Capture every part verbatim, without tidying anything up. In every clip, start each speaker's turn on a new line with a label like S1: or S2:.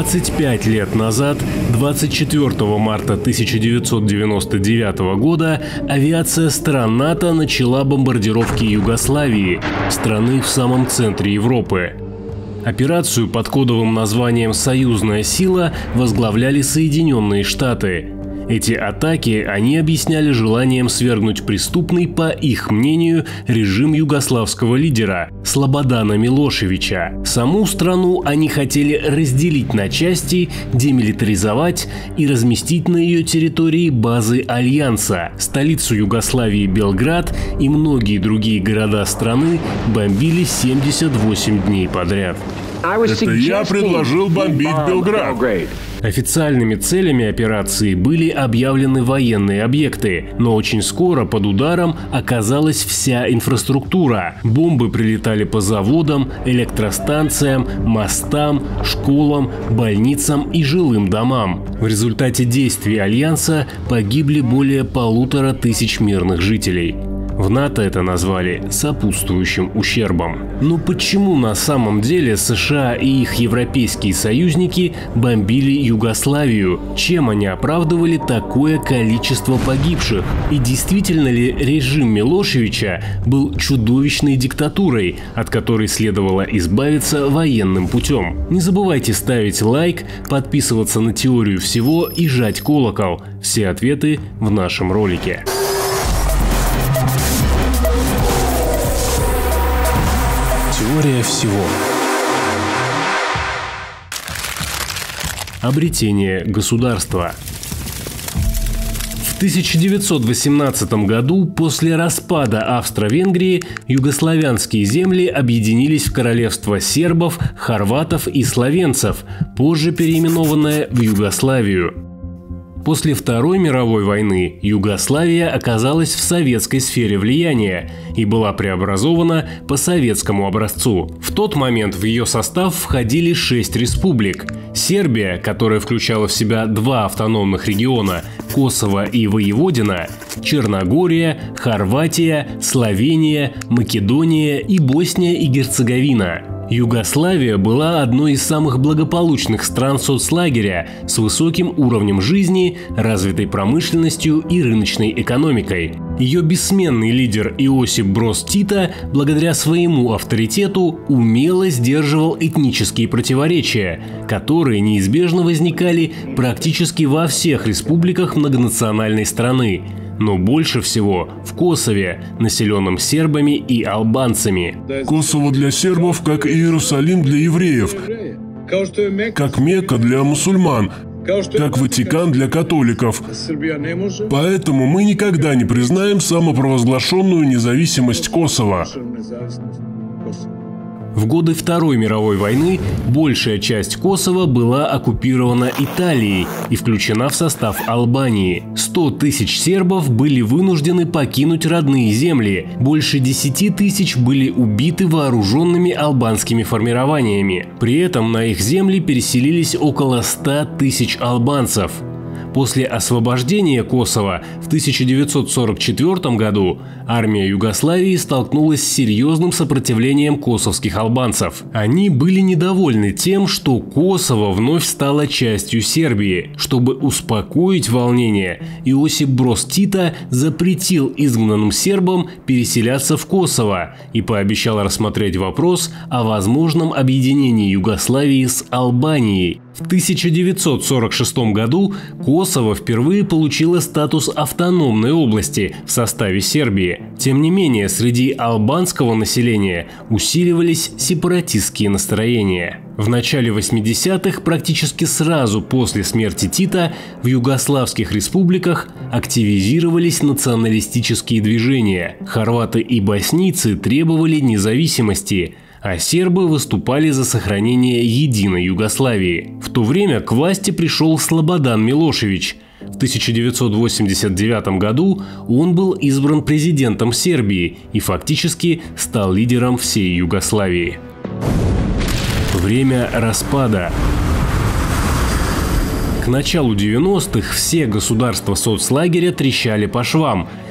S1: двадцать пять лет назад, двадцать четвёртого марта тысяча девятьсот девяносто девятого года, авиация стран НАТО начала бомбардировки Югославии, страны в самом центре Европы. Операцию под кодовым названием «Союзная сила» возглавляли Соединенные Штаты. Эти атаки они объясняли желанием свергнуть преступный, по их мнению, режим югославского лидера Слободана Милошевича. Саму страну они хотели разделить на части, демилитаризовать и разместить на ее территории базы Альянса. Столицу Югославии Белград и многие другие города страны бомбили семьдесят восемь дней подряд.
S2: Это я предложил бомбить Белград.
S1: Официальными целями операции были объявлены военные объекты, но очень скоро под ударом оказалась вся инфраструктура. Бомбы прилетали по заводам, электростанциям, мостам, школам, больницам и жилым домам. В результате действий Альянса погибли более полутора тысяч мирных жителей. В НАТО это назвали сопутствующим ущербом. Но почему на самом деле США и их европейские союзники бомбили Югославию? Чем они оправдывали такое количество погибших? И действительно ли режим Милошевича был чудовищной диктатурой, от которой следовало избавиться военным путем? Не забывайте ставить лайк, подписываться на Теорию всего и жать колокол. Все ответы в нашем ролике. Теория всего. Обретение государства. В тысяча девятьсот восемнадцатом году, после распада Австро-Венгрии, югославянские земли объединились в королевство сербов, хорватов и словенцев, позже переименованное в Югославию. После Второй мировой войны Югославия оказалась в советской сфере влияния и была преобразована по советскому образцу. В тот момент в ее состав входили шесть республик. Сербия, которая включала в себя два автономных региона – Косово и Воеводина, Черногория, Хорватия, Словения, Македония и Босния и Герцеговина. Югославия была одной из самых благополучных стран соцлагеря с высоким уровнем жизни, развитой промышленностью и рыночной экономикой. Ее бессменный лидер Иосип Броз Тито, благодаря своему авторитету, умело сдерживал этнические противоречия, которые неизбежно возникали практически во всех республиках многонациональной страны. Но больше всего в Косове, населенном сербами и албанцами.
S2: Косово для сербов как Иерусалим для евреев, как Мекка для мусульман, как Ватикан для католиков. Поэтому мы никогда не признаем самопровозглашенную независимость Косово.
S1: В годы Второй мировой войны большая часть Косово была оккупирована Италией и включена в состав Албании. сто тысяч сербов были вынуждены покинуть родные земли, больше десяти тысяч были убиты вооруженными албанскими формированиями. При этом на их земли переселились около ста тысяч албанцев. После освобождения Косово в тысяча девятьсот сорок четвёртом году армия Югославии столкнулась с серьезным сопротивлением косовских албанцев. Они были недовольны тем, что Косово вновь стало частью Сербии. Чтобы успокоить волнение, Иосип Броз Тито запретил изгнанным сербам переселяться в Косово и пообещал рассмотреть вопрос о возможном объединении Югославии с Албанией. В тысяча девятьсот сорок шестом году Косово впервые получило статус автономной области в составе Сербии. Тем не менее, среди албанского населения усиливались сепаратистские настроения. В начале восьмидесятых, практически сразу после смерти Тита, в югославских республиках активизировались националистические движения. Хорваты и боснийцы требовали независимости, а сербы выступали за сохранение единой Югославии. В то время к власти пришел Слободан Милошевич. В тысяча девятьсот восемьдесят девятом году он был избран президентом Сербии и фактически стал лидером всей Югославии. Время распада. К началу девяностых все государства соцлагеря трещали по швам,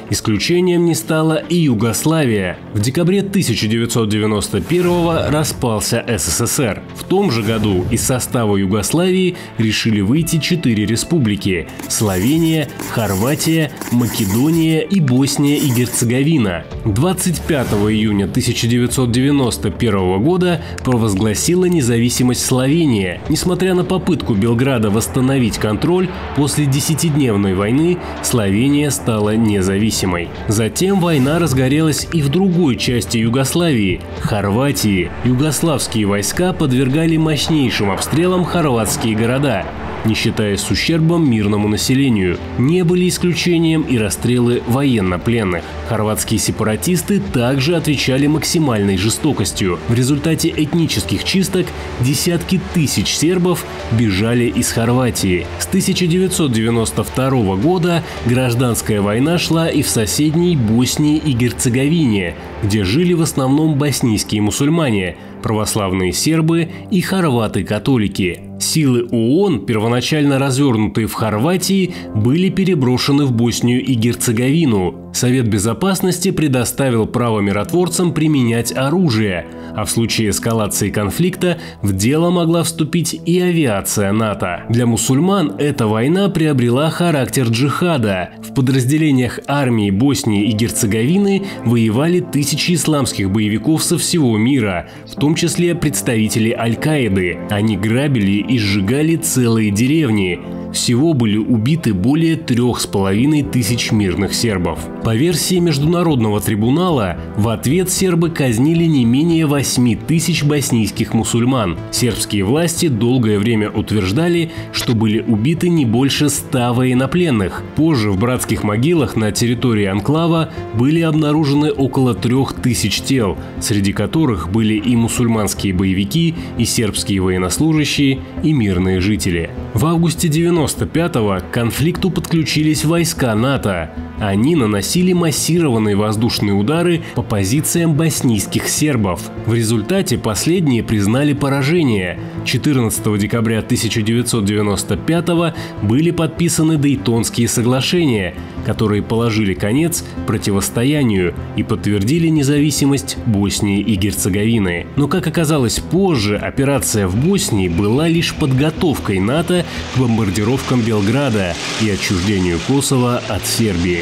S1: Исключением не стала и Югославия. В декабре тысяча девятьсот девяносто первого распался СССР. В том же году из состава Югославии решили выйти четыре республики – Словения, Хорватия, Македония и Босния и Герцеговина. двадцать пятого июня тысяча девятьсот девяносто первого года провозгласила независимость Словения. Несмотря на попытку Белграда восстановить контроль, после десятидневной войны Словения стала независимой. Затем война разгорелась и в другой части Югославии – Хорватии. Югославские войска подвергали мощнейшим обстрелам хорватские города, не считаясь с ущербом мирному населению. Не были исключением и расстрелы военнопленных. Хорватские сепаратисты также отвечали максимальной жестокостью. В результате этнических чисток десятки тысяч сербов бежали из Хорватии. С тысяча девятьсот девяносто второго года гражданская война шла и в соседней Боснии и Герцеговине, где жили в основном боснийские мусульмане, православные сербы и хорваты-католики. Силы ООН, первоначально развернутые в Хорватии, были переброшены в Боснию и Герцеговину. Совет Безопасности предоставил право миротворцам применять оружие, а в случае эскалации конфликта в дело могла вступить и авиация НАТО. Для мусульман эта война приобрела характер джихада. В подразделениях армии Боснии и Герцеговины воевали тысячи исламских боевиков со всего мира, в том числе представители Аль-Каиды. Они грабили и сжигали целые деревни. Всего были убиты более трех с половиной тысяч мирных сербов. По версии Международного трибунала, в ответ сербы казнили не менее восьми тысяч боснийских мусульман. Сербские власти долгое время утверждали, что были убиты не больше ста военнопленных. Позже в братских могилах на территории анклава были обнаружены около трех тысяч тел, среди которых были и мусульманские боевики, и сербские военнослужащие, и мирные жители. В августе девяносто пятого к конфликту подключились войска НАТО. Они наносили массированные воздушные удары по позициям боснийских сербов. В результате последние признали поражение. четырнадцатого декабря тысяча девятьсот девяносто пятого были подписаны Дейтонские соглашения, которые положили конец противостоянию и подтвердили независимость Боснии и Герцеговины. Но, как оказалось позже, операция в Боснии была лишь подготовкой НАТО к бомбардировкам Белграда и отчуждению Косово от Сербии.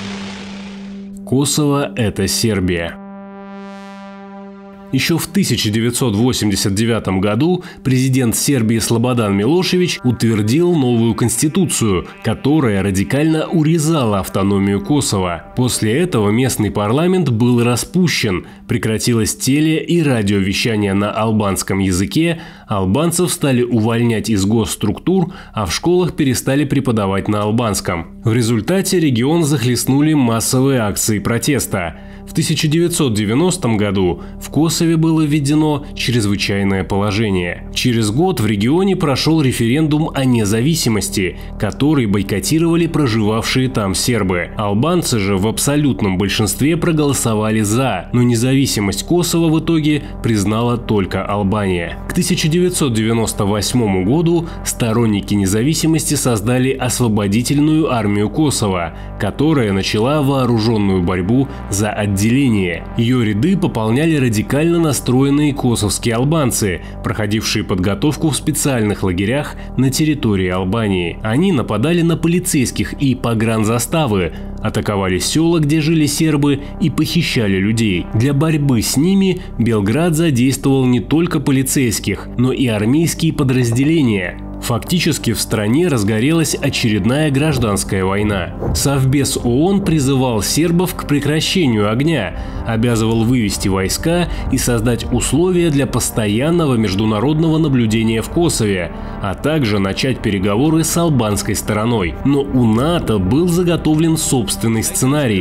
S1: Косово – это Сербия. Еще в тысяча девятьсот восемьдесят девятом году президент Сербии Слободан Милошевич утвердил новую конституцию, которая радикально урезала автономию Косово. После этого местный парламент был распущен, прекратилось теле- и радиовещание на албанском языке, албанцев стали увольнять из госструктур, а в школах перестали преподавать на албанском. В результате регион захлестнули массовые акции протеста. В тысяча девятьсот девяностом году в Косове было введено чрезвычайное положение. Через год в регионе прошел референдум о независимости, который бойкотировали проживавшие там сербы. Албанцы же в абсолютном большинстве проголосовали «за», но независимость Косово в итоге признала только Албания. К тысяча девятьсот девяносто восьмому году сторонники независимости создали освободительную армию Косово, которая начала вооруженную борьбу за отделение. Ее ряды пополняли радикально настроенные косовские албанцы, проходившие подготовку в специальных лагерях на территории Албании. Они нападали на полицейских и погранзаставы, атаковали села, где жили сербы, и похищали людей. Для борьбы с ними Белград задействовал не только полицейских, но и армейские подразделения. Фактически в стране разгорелась очередная гражданская война. Совбез ООН призывал сербов к прекращению огня, обязывал вывести войска и создать условия для постоянного международного наблюдения в Косове, а также начать переговоры с албанской стороной. Но у НАТО был заготовлен собственный сценарий.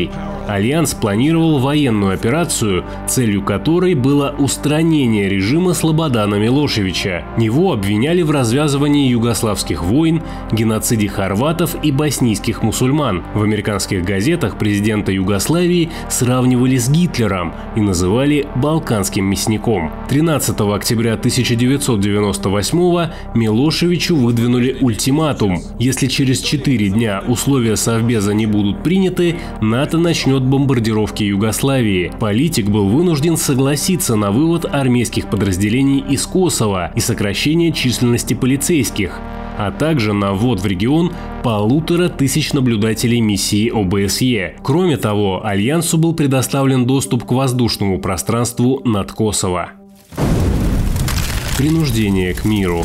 S1: Альянс планировал военную операцию, целью которой было устранение режима Слободана Милошевича. Его обвиняли в развязывании югославских войн, геноциде хорватов и боснийских мусульман. В американских газетах президента Югославии сравнивали с Гитлером и называли «балканским мясником». тринадцатого октября тысяча девятьсот девяносто восьмого Милошевичу выдвинули ультиматум. Если через четыре дня условия Совбеза не будут приняты, НАТО начнет бомбардировки Югославии. Политик был вынужден согласиться на вывод армейских подразделений из Косово и сокращение численности полицейских, а также на ввод в регион полутора тысяч наблюдателей миссии О Бэ Эс Е. Кроме того, Альянсу был предоставлен доступ к воздушному пространству над Косово. Принуждение к миру.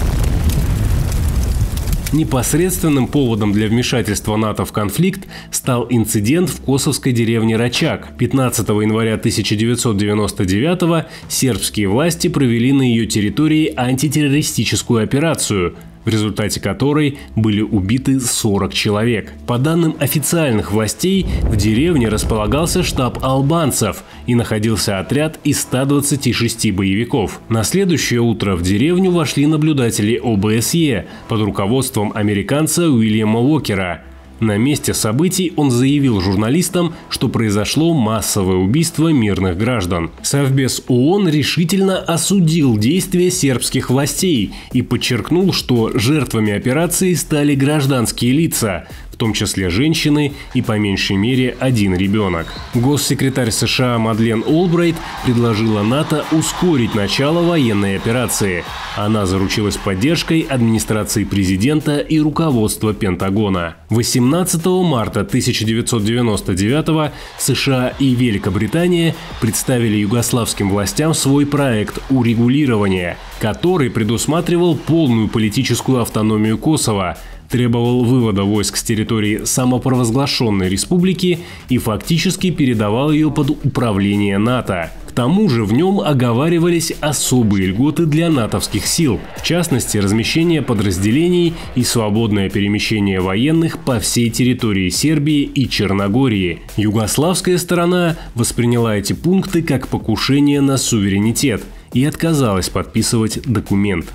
S1: Непосредственным поводом для вмешательства НАТО в конфликт стал инцидент в косовской деревне Рачак. пятнадцатого января тысяча девятьсот девяносто девятого сербские власти провели на ее территории антитеррористическую операцию, в результате которой были убиты сорок человек. По данным официальных властей, в деревне располагался штаб албанцев и находился отряд из ста двадцати шести боевиков. На следующее утро в деревню вошли наблюдатели О Бэ Эс Е под руководством американца Уильяма Уокера. На месте событий он заявил журналистам, что произошло массовое убийство мирных граждан. Совбез О О Н решительно осудил действия сербских властей и подчеркнул, что жертвами операции стали гражданские лица, в том числе женщины и по меньшей мере один ребенок. Госсекретарь США Мадлен Олбрайт предложила НАТО ускорить начало военной операции. Она заручилась поддержкой администрации президента и руководства Пентагона. восемнадцатого марта тысяча девятьсот девяносто девятого США и Великобритания представили югославским властям свой проект урегулирования, который предусматривал полную политическую автономию Косово, требовал вывода войск с территории самопровозглашенной республики и фактически передавал ее под управление НАТО. К тому же в нем оговаривались особые льготы для натовских сил, в частности размещение подразделений и свободное перемещение военных по всей территории Сербии и Черногории. Югославская сторона восприняла эти пункты как покушение на суверенитет и отказалась подписывать документ.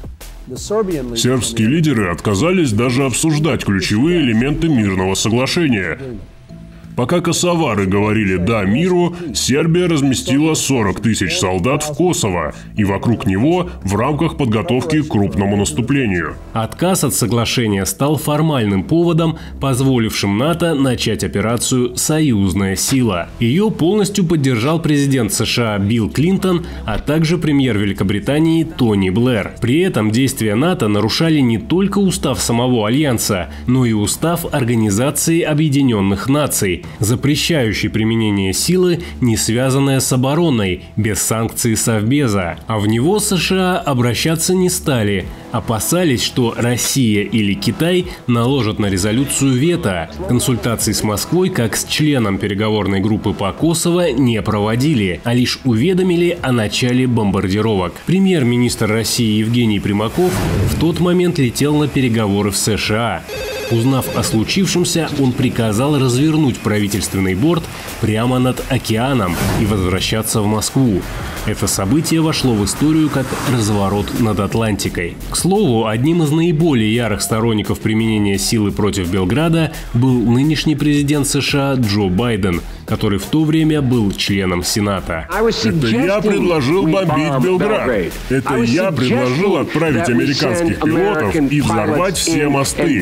S2: Сербские лидеры отказались даже обсуждать ключевые элементы мирного соглашения. Пока косовары говорили «да» миру, Сербия разместила сорок тысяч солдат в Косово и вокруг него в рамках подготовки к крупному наступлению.
S1: Отказ от соглашения стал формальным поводом, позволившим НАТО начать операцию «Союзная сила». Ее полностью поддержал президент США Билл Клинтон, а также премьер Великобритании Тони Блэр. При этом действия НАТО нарушали не только устав самого Альянса, но и устав Организации Объединенных Наций, запрещающий применение силы, не связанное с обороной, без санкций Совбеза. А в него США обращаться не стали, опасались, что Россия или Китай наложат на резолюцию вето. Консультации с Москвой, как с членом переговорной группы по Косово, не проводили, а лишь уведомили о начале бомбардировок. Премьер-министр России Евгений Примаков в тот момент летел на переговоры в США. Узнав о случившемся, он приказал развернуть правительственный борт прямо над океаном и возвращаться в Москву. Это событие вошло в историю как разворот над Атлантикой. К слову, одним из наиболее ярых сторонников применения силы против Белграда был нынешний президент США Джо Байден, который в то время был членом Сената.
S2: Это я предложил бомбить Белград. Это я предложил отправить американских пилотов и взорвать все мосты.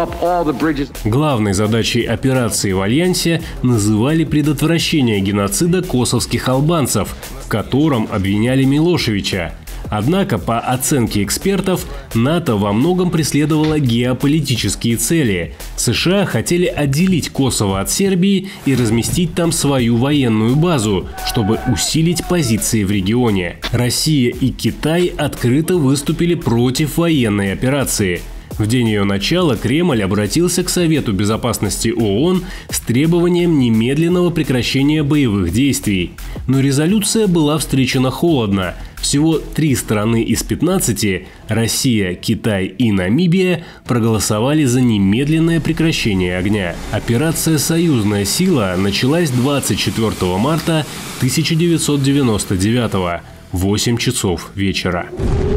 S1: Главной задачей операции в Альянсе называли предотвращение геноцида косовских албанцев, в котором обвиняли Милошевича. Однако, по оценке экспертов, НАТО во многом преследовало геополитические цели. США хотели отделить Косово от Сербии и разместить там свою военную базу, чтобы усилить позиции в регионе. Россия и Китай открыто выступили против военной операции. В день ее начала Кремль обратился к Совету Безопасности ООН с требованием немедленного прекращения боевых действий. Но резолюция была встречена холодно. Всего три страны из пятнадцати – Россия, Китай и Намибия – проголосовали за немедленное прекращение огня. Операция «Союзная сила» началась двадцать четвёртого марта тысяча девятьсот девяносто девятого в восемь часов вечера.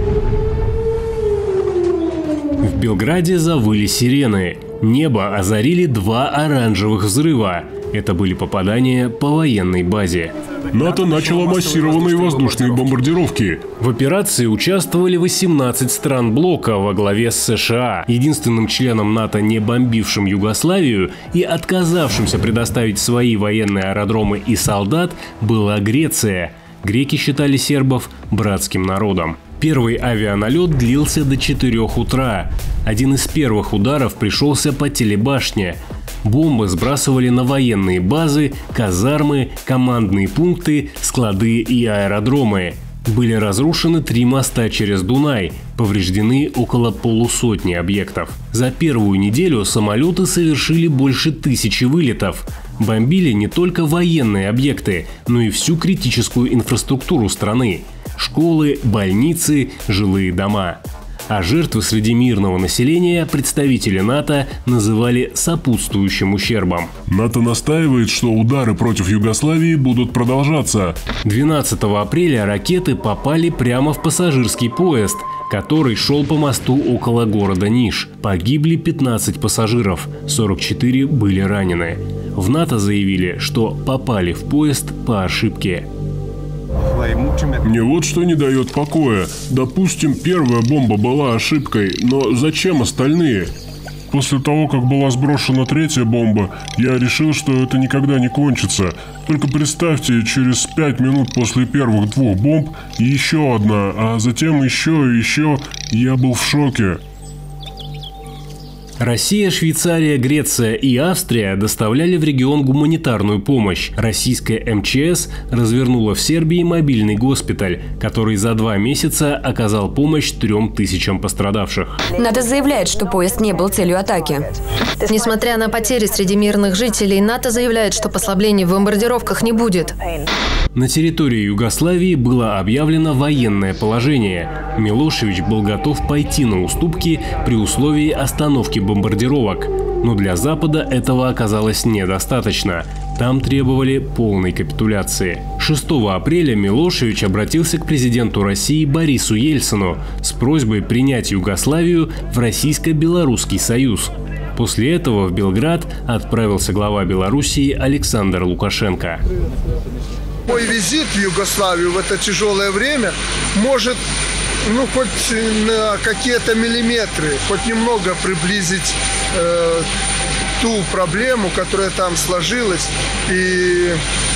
S1: В Белграде завыли сирены. Небо озарили два оранжевых взрыва. Это были попадания по военной базе.
S2: НАТО начало массированные воздушные бомбардировки.
S1: В операции участвовали восемнадцать стран блока во главе с США. Единственным членом НАТО, не бомбившим Югославию и отказавшимся предоставить свои военные аэродромы и солдат, была Греция. Греки считали сербов братским народом. Первый авианалет длился до четырёх утра. Один из первых ударов пришелся по телебашне. Бомбы сбрасывали на военные базы, казармы, командные пункты, склады и аэродромы. Были разрушены три моста через Дунай, повреждены около полусотни объектов. За первую неделю самолеты совершили больше тысячи вылетов. Бомбили не только военные объекты, но и всю критическую инфраструктуру страны – школы, больницы, жилые дома. А жертвы среди мирного населения представители НАТО называли сопутствующим ущербом.
S2: НАТО настаивает, что удары против Югославии будут продолжаться.
S1: двенадцатого апреля ракеты попали прямо в пассажирский поезд, который шел по мосту около города Ниш. Погибли пятнадцать пассажиров, сорок четыре были ранены. В НАТО заявили, что попали в поезд по ошибке.
S2: Мне вот что не дает покоя. Допустим, первая бомба была ошибкой, но зачем остальные? После того, как была сброшена третья бомба, я решил, что это никогда не кончится. Только представьте, через пять минут после первых двух бомб еще одна, а затем еще и еще. Я был в шоке.
S1: Россия, Швейцария, Греция и Австрия доставляли в регион гуманитарную помощь. Российская эм че эс развернула в Сербии мобильный госпиталь, который за два месяца оказал помощь трем тысячам пострадавших.
S3: НАТО заявляет, что поезд не был целью атаки.
S4: Несмотря на потери среди мирных жителей, НАТО заявляет, что послаблений в бомбардировках не будет.
S1: На территории Югославии было объявлено военное положение. Милошевич был готов пойти на уступки при условии остановки бомбардировок. Но для Запада этого оказалось недостаточно. Там требовали полной капитуляции. шестого апреля Милошевич обратился к президенту России Борису Ельцину с просьбой принять Югославию в Российско-Белорусский союз. После этого в Белград отправился глава Белоруссии Александр Лукашенко.
S5: Мой визит в Югославию в это тяжелое время может, ну, хоть на какие-то миллиметры, хоть немного приблизить э, ту проблему, которая там сложилась, и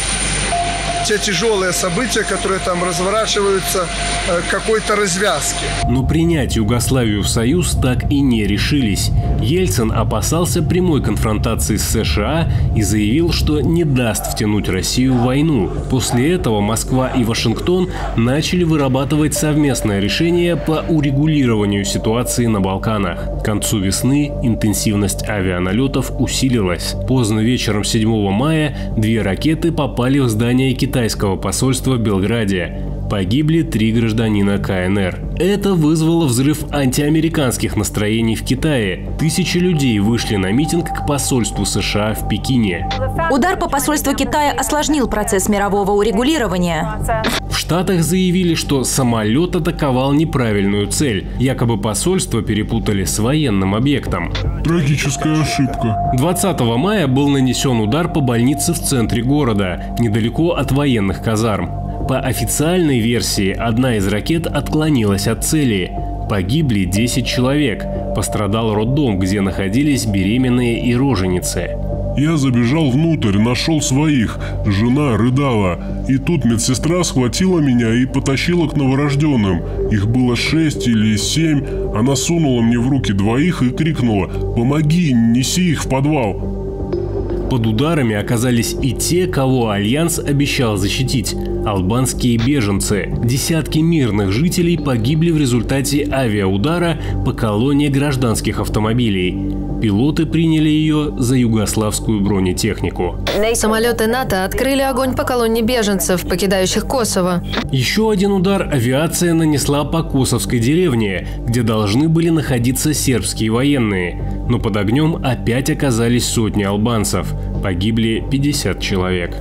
S5: те тяжелые события, которые там разворачиваются, э, какой-то развязки.
S1: Но принять Югославию в союз так и не решились. Ельцин опасался прямой конфронтации с США и заявил, что не даст втянуть Россию в войну. После этого Москва и Вашингтон начали вырабатывать совместное решение по урегулированию ситуации на Балканах. К концу весны интенсивность авианалетов усилилась. Поздно вечером седьмого мая две ракеты попали в здание китайского посольства в Белграде. Погибли три гражданина ка эн эр. Это вызвало взрыв антиамериканских настроений в Китае. Тысячи людей вышли на митинг к посольству США в Пекине.
S3: Удар по посольству Китая осложнил процесс мирового урегулирования.
S1: В Штатах заявили, что самолет атаковал неправильную цель. Якобы посольство перепутали с военным объектом.
S2: Трагическая ошибка.
S1: двадцатого мая был нанесен удар по больнице в центре города, недалеко от военных казарм. По официальной версии, одна из ракет отклонилась от цели. Погибли десять человек. Пострадал роддом, где находились беременные и роженицы.
S2: Я забежал внутрь, нашел своих. Жена рыдала. И тут медсестра схватила меня и потащила к новорожденным. Их было шесть или семь. Она сунула мне в руки двоих и крикнула: «Помоги, неси их в подвал».
S1: Под ударами оказались и те, кого Альянс обещал защитить – албанские беженцы. Десятки мирных жителей погибли в результате авиаудара по колонне гражданских автомобилей. Пилоты приняли ее за югославскую бронетехнику.
S4: Самолеты НАТО открыли огонь по колонне беженцев, покидающих Косово.
S1: Еще один удар авиация нанесла по косовской деревне, где должны были находиться сербские военные. Но под огнем опять оказались сотни албанцев. Погибли пятьдесят человек.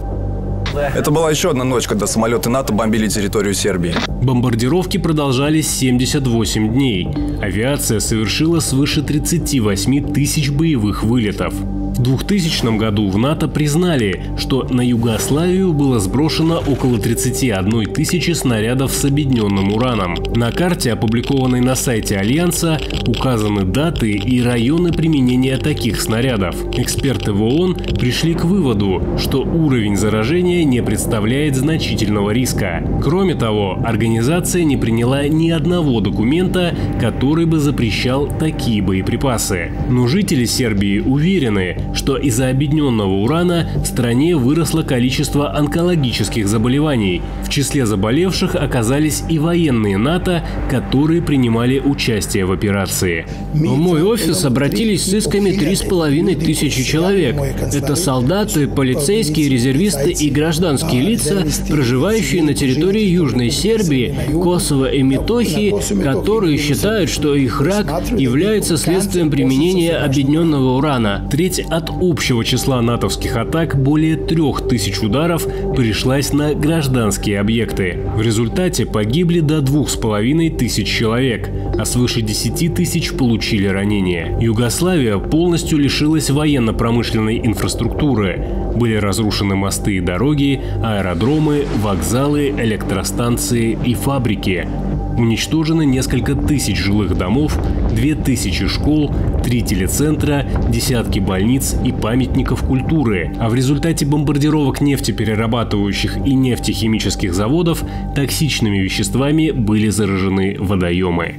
S6: Это была еще одна ночь, когда самолеты НАТО бомбили территорию Сербии.
S1: Бомбардировки продолжались семьдесят восемь дней. Авиация совершила свыше тридцати восьми тысяч боевых вылетов. В двухтысячном году в НАТО признали, что на Югославию было сброшено около тридцати одной тысячи снарядов с объединенным ураном. На карте, опубликованной на сайте Альянса, указаны даты и районы применения таких снарядов. Эксперты в ООН пришли к выводу, что уровень заражения не представляет значительного риска. Кроме того, организация не приняла ни одного документа, который бы запрещал такие боеприпасы. Но жители Сербии уверены, что из-за объединенного урана в стране выросло количество онкологических заболеваний. В числе заболевших оказались и военные НАТО, которые принимали участие в операции.
S7: В мой офис обратились с исками три с половиной тысячи человек. Это солдаты, полицейские, резервисты и гражданские лица, проживающие на территории Южной Сербии, Косово и Метохии, которые считают, что их рак является следствием применения объединенного урана.
S1: Треть от общего числа натовских атак, более трех тысяч ударов, пришлась на гражданские объекты. В результате погибли до двух с половиной тысяч человек, а свыше десяти тысяч получили ранения. Югославия полностью лишилась военно-промышленной инфраструктуры. Были разрушены мосты и дороги, аэродромы, вокзалы, электростанции и фабрики. Уничтожены несколько тысяч жилых домов, две тысячи школ, три телецентра, десятки больниц и памятников культуры. А в результате бомбардировок нефтеперерабатывающих и нефтехимических заводов токсичными веществами были заражены водоемы.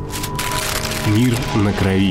S1: Мир на крови.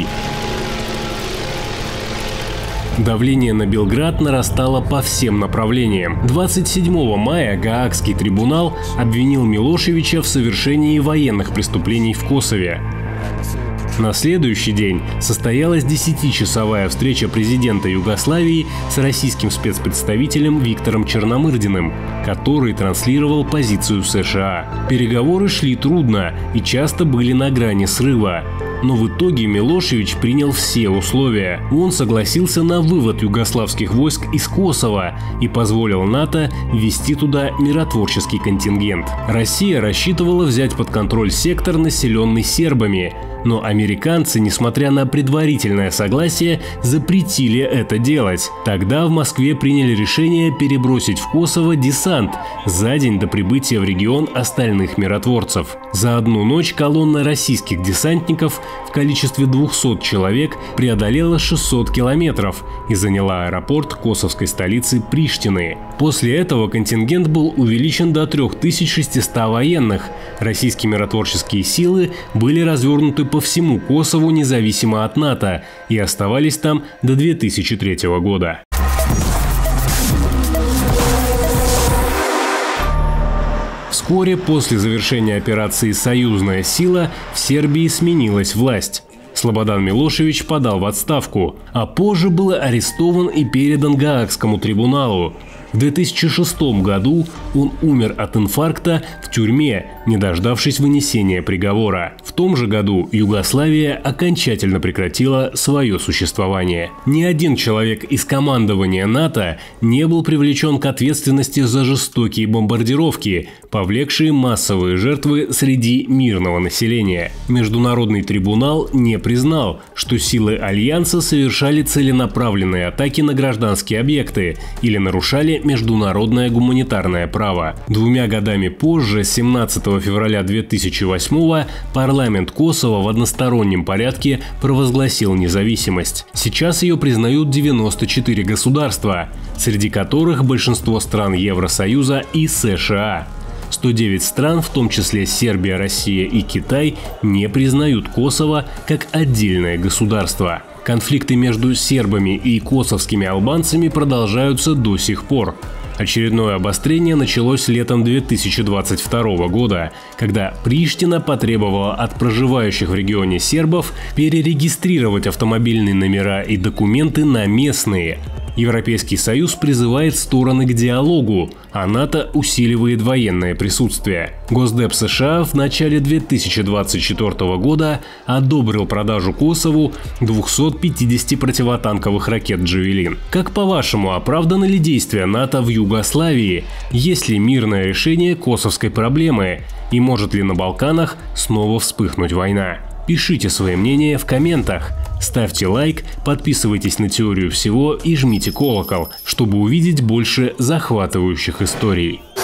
S1: Давление на Белград нарастало по всем направлениям. двадцать седьмого мая Гаагский трибунал обвинил Милошевича в совершении военных преступлений в Косове. На следующий день состоялась десятичасовая встреча президента Югославии с российским спецпредставителем Виктором Черномырдиным, который транслировал позицию США. Переговоры шли трудно и часто были на грани срыва. Но в итоге Милошевич принял все условия. Он согласился на вывод югославских войск из Косово и позволил НАТО ввести туда миротворческий контингент. Россия рассчитывала взять под контроль сектор, населенный сербами. Но американцы, несмотря на предварительное согласие, запретили это делать. Тогда в Москве приняли решение перебросить в Косово десант за день до прибытия в регион остальных миротворцев. За одну ночь колонна российских десантников в количестве двухсот человек преодолела шестьсот километров и заняла аэропорт косовской столицы Приштины. После этого контингент был увеличен до трёх тысяч шестисот военных. Российские миротворческие силы были развернуты по всему Косову независимо от НАТО и оставались там до две тысячи третьего года. Вскоре после завершения операции «Союзная сила» в Сербии сменилась власть. Слободан Милошевич подал в отставку, а позже был арестован и передан Гаагскому трибуналу. В две тысячи шестом году он умер от инфаркта в тюрьме, не дождавшись вынесения приговора. В том же году Югославия окончательно прекратила свое существование. Ни один человек из командования НАТО не был привлечен к ответственности за жестокие бомбардировки, повлекшие массовые жертвы среди мирного населения. Международный трибунал не признал, что силы Альянса совершали целенаправленные атаки на гражданские объекты или нарушали международное гуманитарное право. Двумя годами позже, семнадцатого февраля две тысячи восьмого, парламент Косово в одностороннем порядке провозгласил независимость. Сейчас ее признают девяносто четыре государства, среди которых большинство стран Евросоюза и США. сто девять стран, в том числе Сербия, Россия и Китай, не признают Косово как отдельное государство. Конфликты между сербами и косовскими албанцами продолжаются до сих пор. Очередное обострение началось летом две тысячи двадцать второго года, когда Приштина потребовала от проживающих в регионе сербов перерегистрировать автомобильные номера и документы на местные. Европейский Союз призывает стороны к диалогу, а НАТО усиливает военное присутствие. Госдеп США в начале две тысячи двадцать четвёртого года одобрил продажу Косову двухсот пятидесяти противотанковых ракет «Джавелин». Как по-вашему, оправданы ли действия НАТО в Югославии? Есть ли мирное решение косовской проблемы? И может ли на Балканах снова вспыхнуть война? Пишите свои мнения в комментах. Ставьте лайк, подписывайтесь на Теорию всего и жмите колокол, чтобы увидеть больше захватывающих историй.